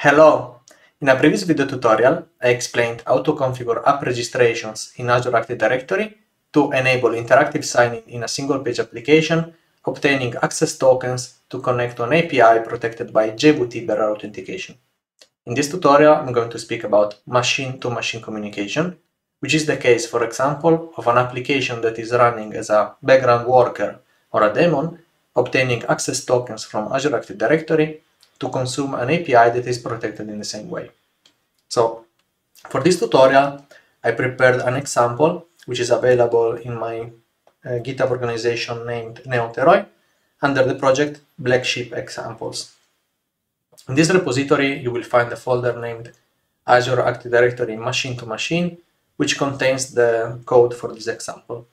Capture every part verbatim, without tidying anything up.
Hello! In a previous video tutorial, I explained how to configure app registrations in Azure Active Directory to enable interactive signing in a single-page application, obtaining access tokens to connect to an A P I protected by J W T Bearer authentication. In this tutorial, I'm going to speak about machine-to-machine communication, which is the case, for example, of an application that is running as a background worker or a daemon, obtaining access tokens from Azure Active Directory to consume an A P I that is protected in the same way. So, for this tutorial, I prepared an example which is available in my uh, GitHub organization named Neoteroi under the project Black Sheep Examples. In this repository, you will find a folder named Azure Active Directory Machine to Machine, which contains the code for this example.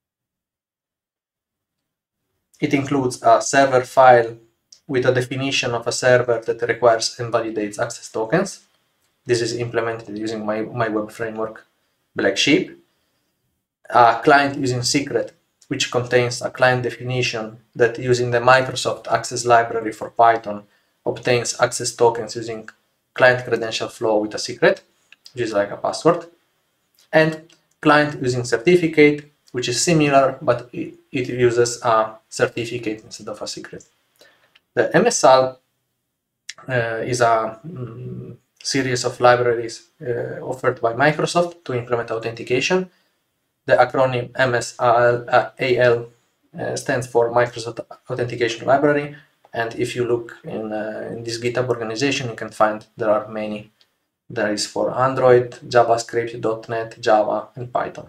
It includes a server file with a definition of a server that requires and validates access tokens. This is implemented using my, my web framework, Black Sheep. A client using secret, which contains a client definition that using the Microsoft Access Library for Python obtains access tokens using client credential flow with a secret, which is like a password. And client using certificate, which is similar, but it, it uses a certificate instead of a secret. The M S L uh, is a um, series of libraries uh, offered by Microsoft to implement authentication. The acronym M S A L uh, stands for Microsoft Authentication Library, and if you look in, uh, in this GitHub organization, you can find there are many. There is for Android, JavaScript, dot net, Java, and Python.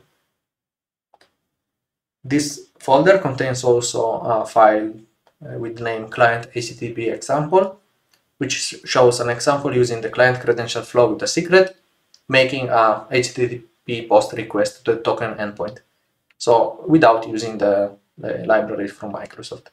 This folder contains also a file uh, with the name client H T T P example, which shows an example using the client credential flow with a secret, making a H T T P post request to the token endpoint. So without using the, the library from Microsoft.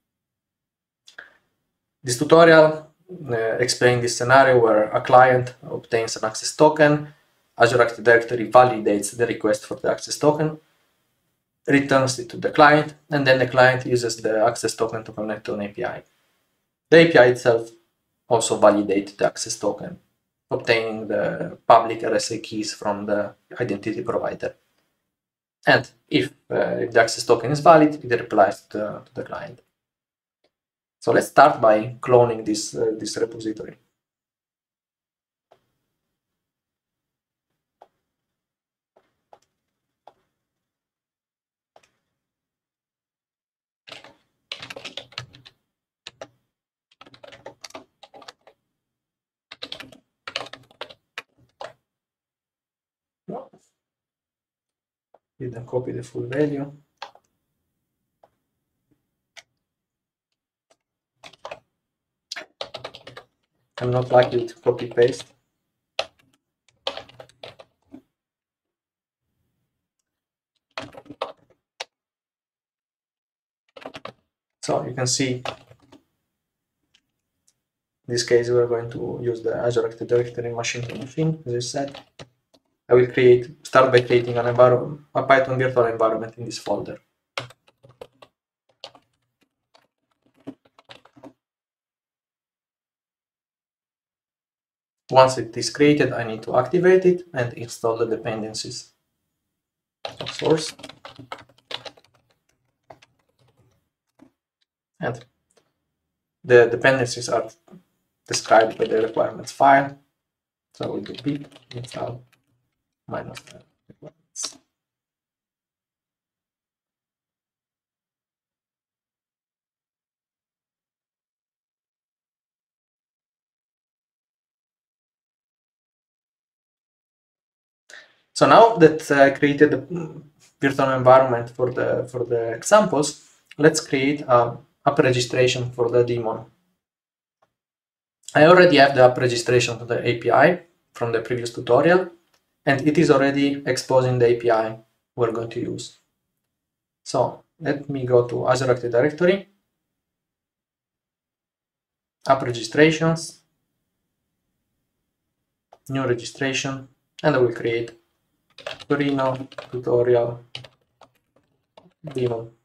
This tutorial uh, explains this scenario where a client obtains an access token, Azure Active Directory validates the request for the access token, returns it to the client, and then the client uses the access token to connect to an A P I. The A P I itself also validates the access token, obtaining the public R S A keys from the identity provider. And if, uh, if the access token is valid, it replies to the, to the client. So let's start by cloning this, uh, this repository. No. Didn't copy the full value. I'm not lucky to copy paste. So you can see, in this case, we're going to use the Azure Active Directory machine to machine, as I said. I will create, start by creating an environment, a Python virtual environment in this folder. Once it is created, I need to activate it and install the dependencies. Source. And the dependencies are described by the requirements file. So we'll do pip install minus the requirements. So now that I created the virtual environment for the for the examples, let's create a app registration for the daemon. I already have the app registration to the A P I from the previous tutorial, and it is already exposing the A P I we're going to use. So let me go to Azure Active Directory, app registrations, new registration, and I will create Torino tutorial daemon.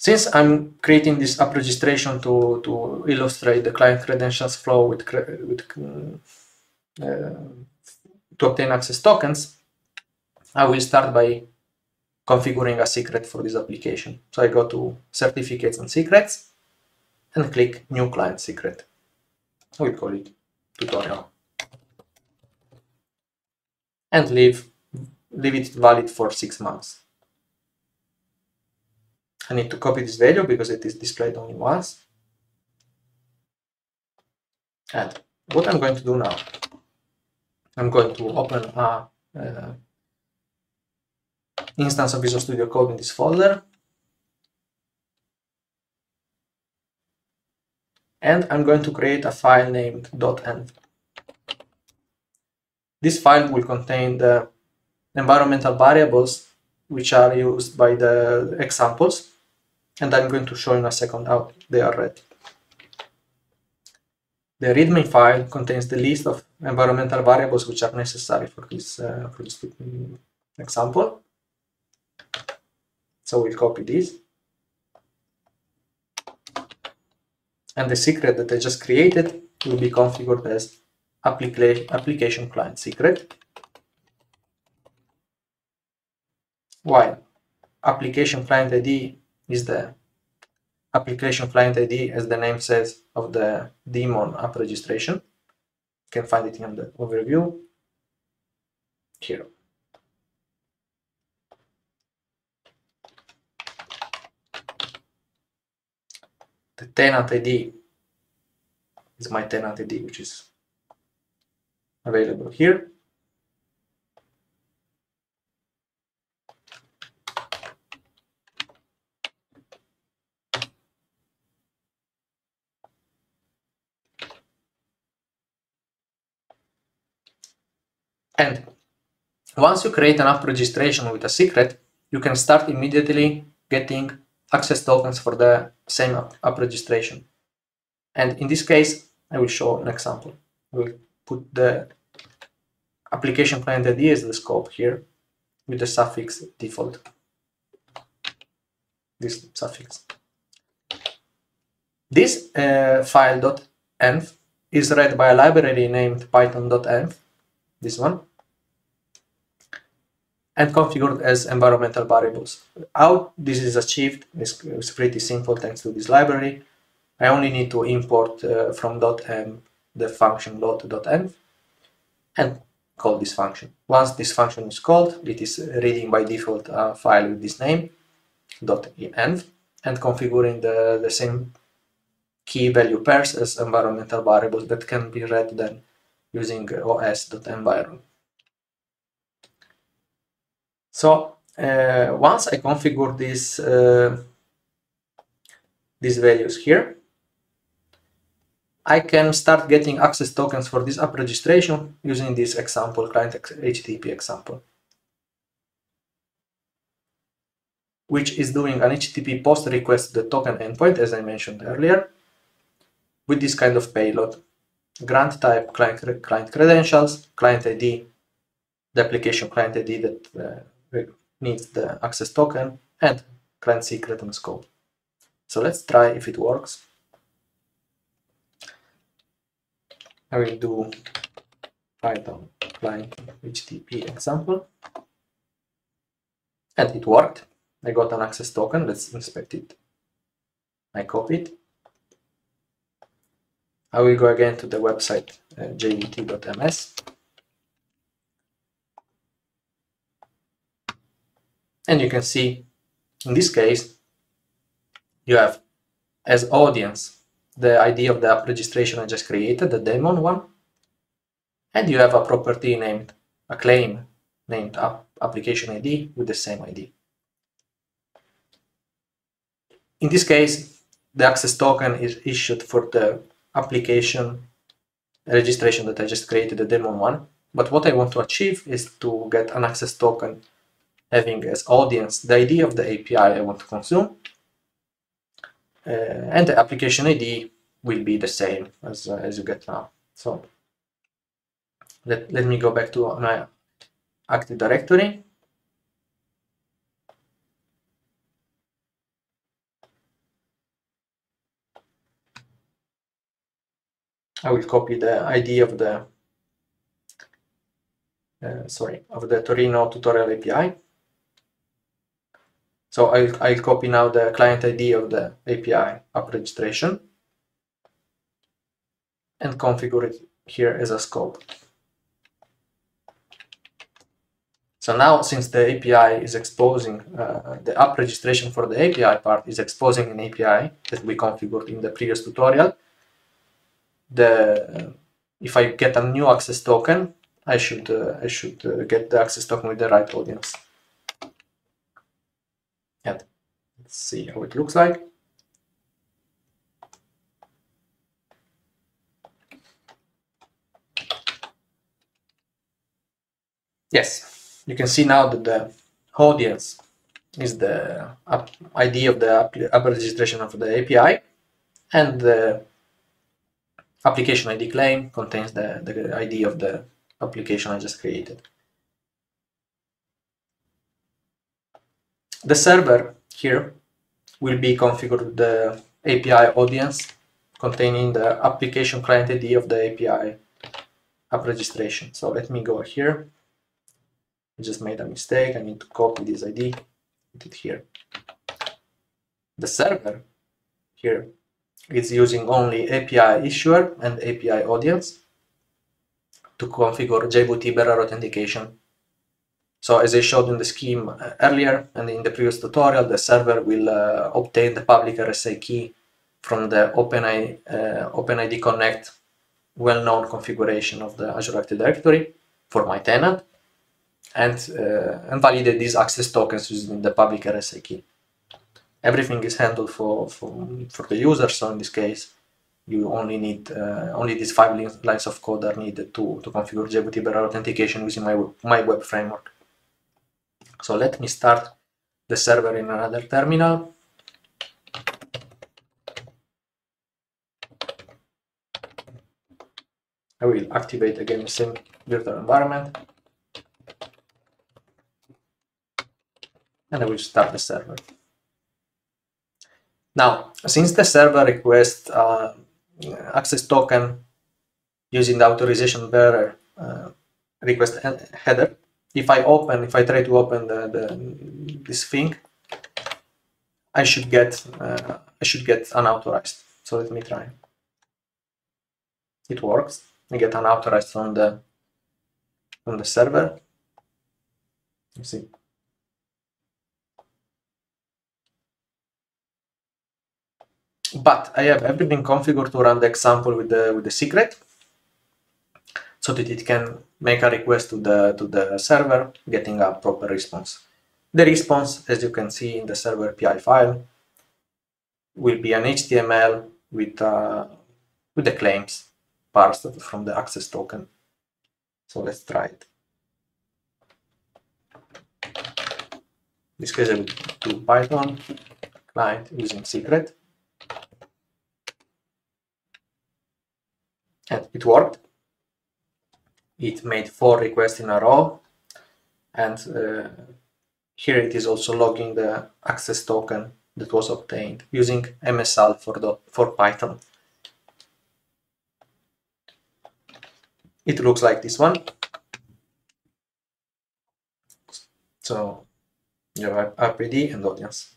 Since I'm creating this app registration to, to illustrate the client credentials flow with, with uh, to obtain access tokens, I will start by configuring a secret for this application. So I go to certificates and secrets and click new client secret. I will call it tutorial. And leave, leave it valid for six months. I need to copy this value because it is displayed only once. And what I'm going to do now, I'm going to open a uh, instance of Visual Studio Code in this folder. And I'm going to create a file named .env. This file will contain the environmental variables which are used by the examples, and I'm going to show in a second how they are read. The README file contains the list of environmental variables which are necessary for this, uh, for this example. So we'll copy this. And the secret that I just created will be configured as applica application client secret, while application client I D is the application client I D, as the name says, of the daemon app registration. You can find it in the overview here. The tenant I D is my tenant I D, which is available here. And once you create an app registration with a secret, you can start immediately getting access tokens for the same app, app registration. And in this case, I will show an example. We'll put the application client I D as the scope here with the suffix default. This suffix. This uh, file.env is read by a library named python.env, this one, and configured as environmental variables. How this is achieved is, is pretty simple thanks to this library. I only need to import uh, from .env the function load.env and call this function. Once this function is called, it is reading by default a file with this name, .env, and configuring the, the same key value pairs as environmental variables that can be read then using os.environ. So uh, once I configure this, uh, these values here, I can start getting access tokens for this app registration using this example, client H T T P example, which is doing an H T T P post request to the token endpoint, as I mentioned earlier, with this kind of payload: grant type, client, client credentials, client I D, the application client I D that uh, needs the access token, and client secret and scope. So let's try if it works. I will do Python client H T T P example, and it worked. I got an access token. Let's inspect it. I copy it. I will go again to the website uh, j v t dot m s, and you can see in this case you have as audience the I D of the app registration I just created, the daemon one, and you have a property named, a claim named app application I D with the same I D. In this case, the access token is issued for the application registration that I just created, the daemon one. But what I want to achieve is to get an access token having as audience the I D of the A P I I want to consume, uh, and the application I D will be the same as, uh, as you get now. So let, let me go back to my Active Directory. I will copy the I D of the uh, sorry of the Torino tutorial A P I. So I'll, I'll copy now the client I D of the A P I app registration and configure it here as a scope. So now, since the A P I is exposing, uh, the app registration for the A P I part is exposing an A P I that we configured in the previous tutorial, the if I get a new access token, I should uh, I should uh, get the access token with the right audience. And let's see how it looks like. Yes, you can see now that the audience is the I D of the app registration of the A P I, and the application I D claim contains the, the I D of the application I just created. The server here will be configured with the A P I audience containing the application client I D of the A P I app registration. So let me go here. I just made a mistake. I need to copy this I D, put it here. The server here is using only A P I issuer and A P I audience to configure J B O T bearer authentication. So as I showed in the scheme earlier and in the previous tutorial, the server will uh, obtain the public R S A key from the OpenID, uh, OpenID Connect well-known configuration of the Azure Active Directory for my tenant, and, uh, and validate these access tokens using the public R S A key. Everything is handled for, for, for the user, so in this case, you only need uh, only these five lines of code are needed to, to configure J B O T bearer authentication using my, my web framework. So let me start the server in another terminal. I will activate again the same virtual environment. And I will start the server. Now, since the server requests uh, access token using the authorization bearer uh, request header, if I open, if I try to open the, the this thing, I should get uh, I should get unauthorized. So let me try. It works. I get unauthorized from the from the server. You see. But I have everything configured to run the example with the with the secret, so that it can make a request to the to the server, getting a proper response. The response, as you can see in the server P I file, will be an H T M L with uh, with the claims parsed from the access token. So let's try it. In this case, I will do Python client using secret, and it worked. It made four requests in a row, and uh, here it is also logging the access token that was obtained using M S A L for, the, for Python. It looks like this one. So you have app I D and audience.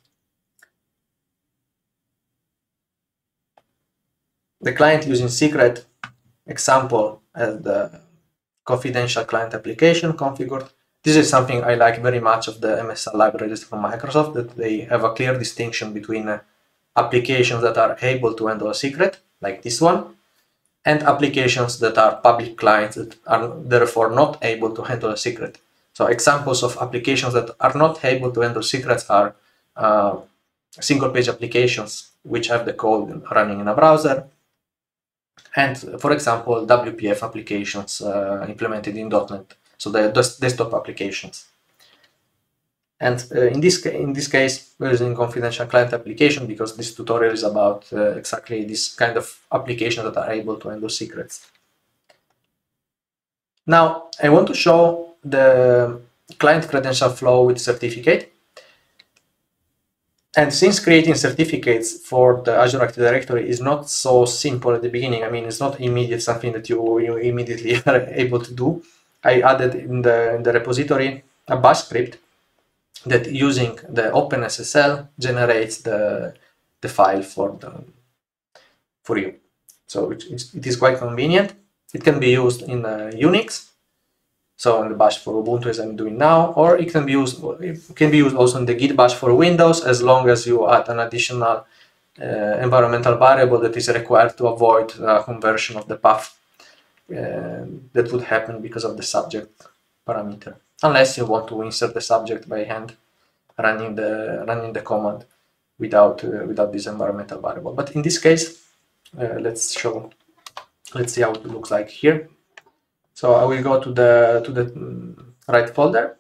The client using secret example as the confidential client application configured. This is something I like very much of the M S A L libraries from Microsoft, that they have a clear distinction between uh, applications that are able to handle a secret, like this one, and applications that are public clients that are therefore not able to handle a secret. So examples of applications that are not able to handle secrets are uh, single-page applications which have the code running in a browser, and, for example, W P F applications uh, implemented in dot net, so the desktop applications. And uh, in this in this case, we're using confidential client application because this tutorial is about uh, exactly this kind of applications that are able to handle secrets. Now, I want to show the client credential flow with certificate. And since creating certificates for the Azure Active Directory is not so simple at the beginning, I mean, it's not immediate something that you, you immediately are able to do, I added in the, in the repository a bash script that using the OpenSSL generates the, the file for, the, for you. So it, it is quite convenient. It can be used in uh, Unix, so in the bash for Ubuntu as I'm doing now, or it can be used it can be used also in the Git bash for Windows, as long as you add an additional uh, environmental variable that is required to avoid uh, conversion of the path uh, that would happen because of the subject parameter, unless you want to insert the subject by hand running the running the command without uh, without this environmental variable. But in this case, uh, let's show let's see how it looks like here. So I will go to the to the right folder.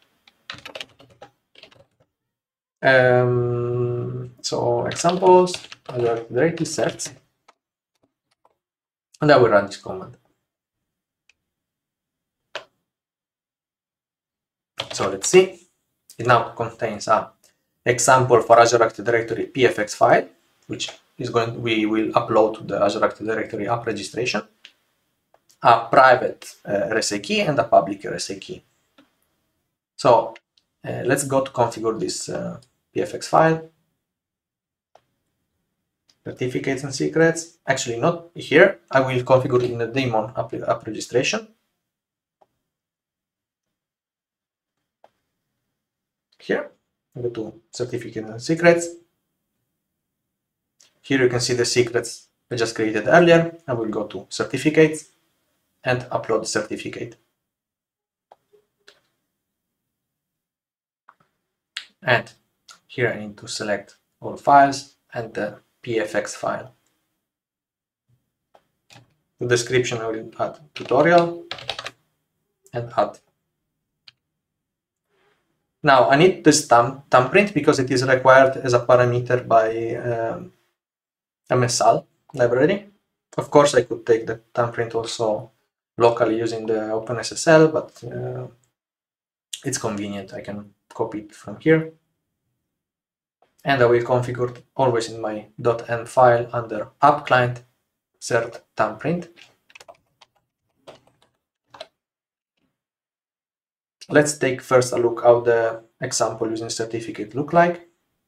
Um, so examples, Azure Directory certs, and I will run this command. So let's see. It now contains a example for Azure Active Directory P F X file, which is going we will upload to the Azure Active Directory app registration. A private uh, R S A key and a public R S A key. So uh, let's go to configure this uh, P F X file. Certificates and secrets. Actually, not here. I will configure it in the daemon app, app registration. Here, I go to certificates and secrets. Here you can see the secrets I just created earlier. I will go to certificates and upload the certificate. And here I need to select all files and the P F X file. The description I will add tutorial and add. Now I need this thumb, thumbprint because it is required as a parameter by um, M S L library. Of course, I could take the thumbprint also locally using the OpenSSL, but uh, it's convenient. I can copy it from here. And I will configure it always in my .env file under app client cert thumbprint. Let's take first a look how the example using certificate look like.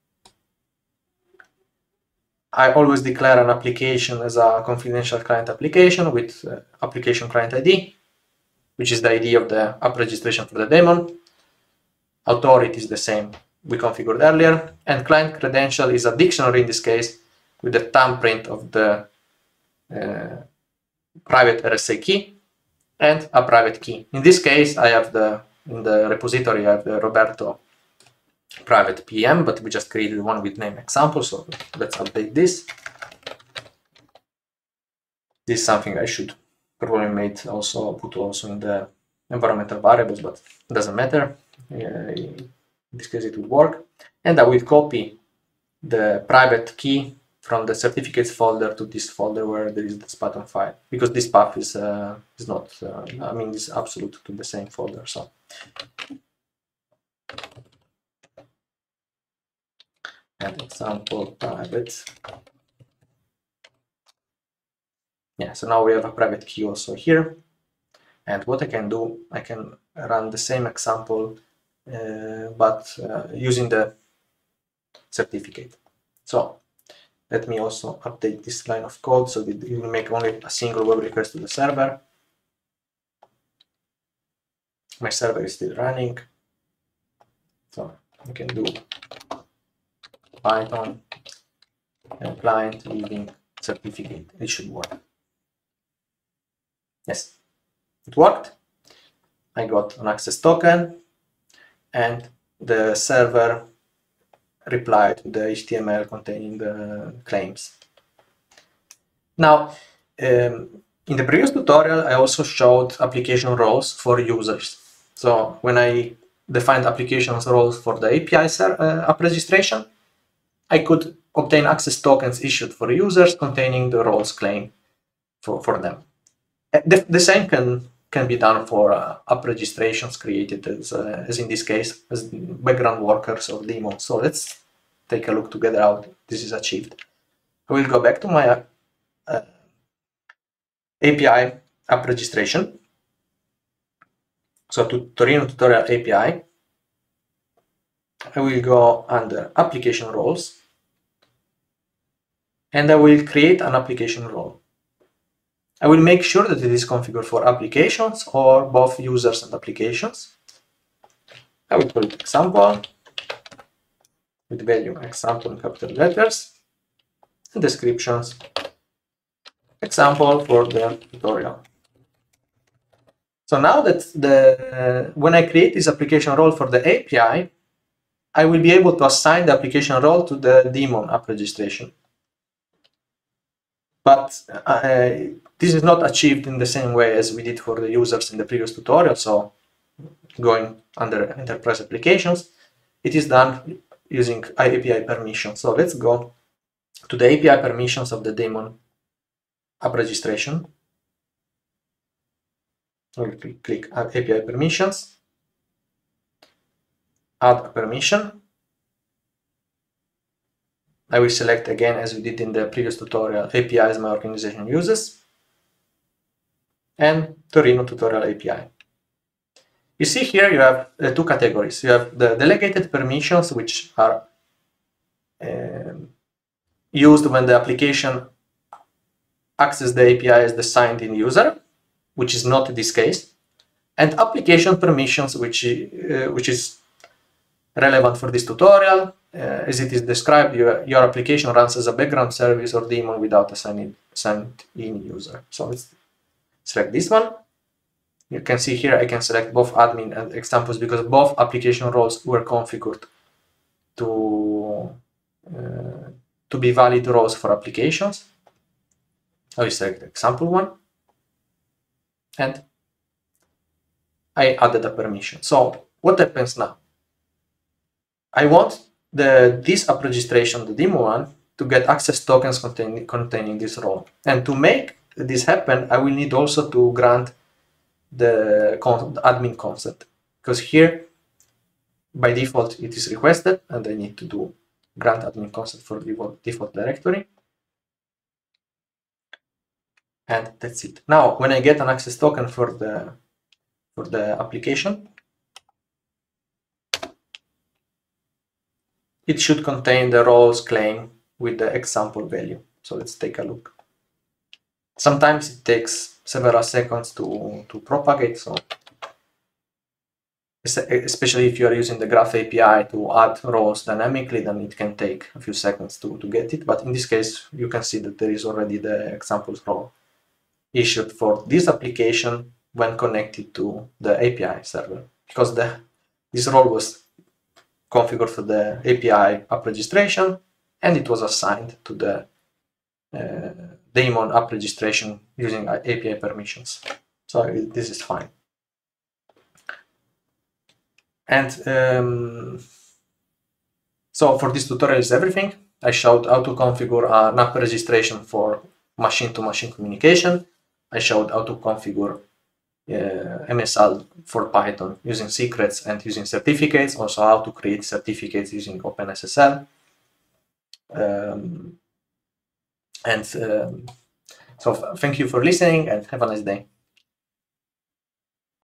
I always declare an application as a confidential client application with uh, application client I D, which is the I D of the app registration for the daemon. Authority is the same we configured earlier, and client credential is a dictionary in this case with the thumbprint of the uh, private R S A key and a private key. In this case, I have the in the repository I have the Roberto private P M, but we just created one with name example, so let's update this. This is something I should probably make also put also in the environmental variables, but it doesn't matter. Uh, in this case it will work. And I will copy the private key from the certificates folder to this folder where there is this button file, because this path is uh, is not uh, I mean is absolute to the same folder. So and example private. Yeah, so now we have a private key also here. And what I can do, I can run the same example, uh, but uh, using the certificate. So let me also update this line of code so that it will make only a single web request to the server. My server is still running, so I can do Python and client leaving certificate. It should work. Yes, it worked. I got an access token and the server replied to the H T M L containing the claims. Now, um, in the previous tutorial, I also showed application roles for users. So when I defined applications roles for the A P I uh, app registration, I could obtain access tokens issued for users containing the roles claim for, for them. The, the same can can be done for uh, app registrations created as, uh, as in this case as background workers or daemons. So let's take a look together how this is achieved. I will go back to my uh, uh, A P I app registration. So to Torino Tutorial A P I, I will go under application roles and I will create an application role. I will make sure that it is configured for applications or both users and applications. I will call it example with value example in capital letters and descriptions example for the tutorial. So now that the uh, when I create this application role for the A P I, I will be able to assign the application role to the daemon app registration. But uh, this is not achieved in the same way as we did for the users in the previous tutorial. So going under enterprise applications, it is done using A P I permissions. So let's go to the A P I permissions of the daemon app registration. We'll click A P I permissions, add a permission. I will select again, as we did in the previous tutorial, A P Is my organization uses, and Torino Tutorial A P I. You see here you have uh, two categories. You have the delegated permissions, which are um, used when the application accesses the A P I as the signed-in user, which is not this case, and application permissions, which, uh, which is relevant for this tutorial. Uh, as it is described, your, your application runs as a background service or daemon without a signed-in signed-in user. So let's select this one. You can see here I can select both admin and examples because both application roles were configured to, uh, to be valid roles for applications. I will select the example one and I added a permission. So what happens now? I want the this app registration, the demo one, to get access tokens containing, containing this role. And to make this happen, I will need also to grant the, con the admin consent, because here by default it is requested and I need to do grant admin consent for the default directory. And that's it. Now, when I get an access token for the for the application, it should contain the roles claim with the example value. So let's take a look. Sometimes it takes several seconds to, to propagate. So especially if you are using the Graph A P I to add roles dynamically, then it can take a few seconds to, to get it. But in this case, you can see that there is already the examples role issued for this application when connected to the A P I server, because the this role was configured for the A P I app registration and it was assigned to the uh, daemon app registration using A P I permissions. So this is fine. And um, so for this tutorial is everything. I showed how to configure an app registration for machine-to-machine communication. I showed how to configure uh, M S L for Python using secrets and using certificates, also how to create certificates using OpenSSL. Um, and um, so thank you for listening and have a nice day.